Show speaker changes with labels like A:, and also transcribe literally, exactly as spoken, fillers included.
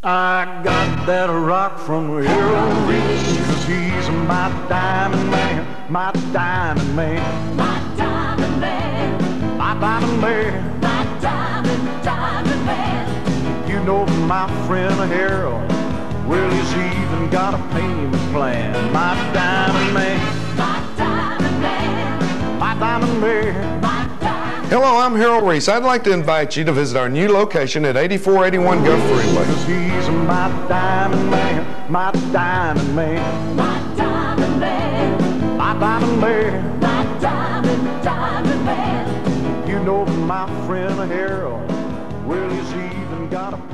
A: I got that rock from Hero Reese, 'cause he's my diamond man, my diamond man,
B: My diamond man,
A: my diamond man.
B: my diamond, diamond man.
A: You know my friend Harold, well, he's even got a payment plan. My diamond man,
B: My diamond man,
A: my diamond man.
B: my diamond.
C: Hello, I'm Harold Reese. I'd like to invite you to visit our new location at eighty-four eighty-one Gulf Freeway.
A: 'Cause he's my diamond man, my diamond man,
B: My diamond man,
A: my diamond man.
B: my diamond, diamond man.
A: You know my friend Harold, well, he's even got a